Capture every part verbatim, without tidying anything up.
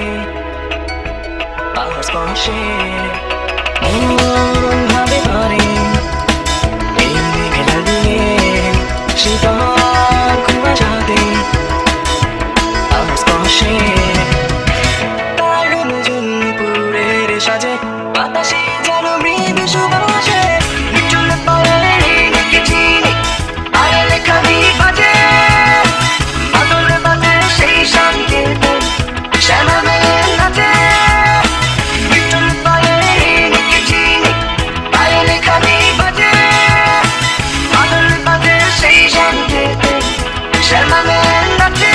আলোর স্পর্শে মন ভাবে ধরে এই মেঘলা দিয়ে শীতল কুয়াশাতে আলোর স্পর্শে দারুণ জুনপুরের সাজে বাতাসে যেন মৃদু সুবাসে বিচুল পায়ে নেচেছি আড়ালে খালি বাজে বাদল বাজে সেই সংকেতে শ্যামা মেঘ নাচে বিচুল পায়ে নেচেছি আড়ালে খালি বাজে বাদল বাজে সেই সংকেতে শ্যামা মেঘ নাচে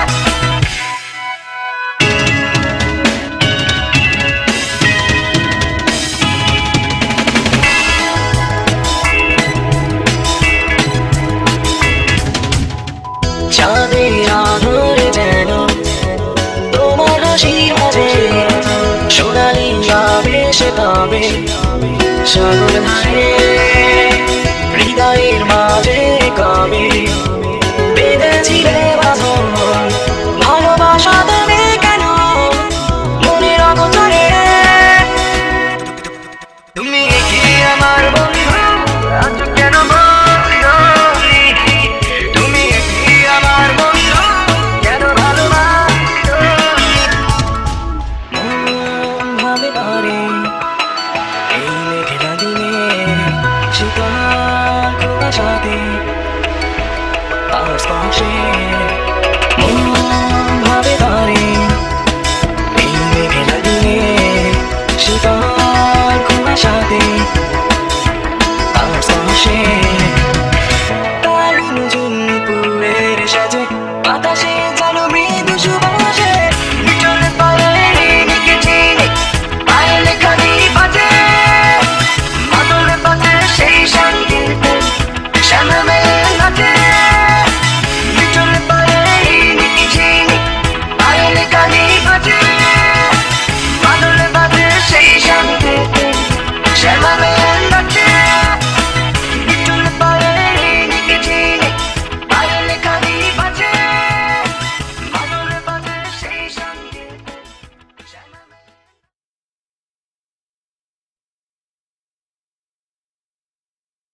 চাঁদের আলোরে যেন তোমার হাসি হাজে সোনালি আবেশে তবে সাগর ধারে হৃদয়ের মাঝে কবে বেঁধেছিলে বাঁধন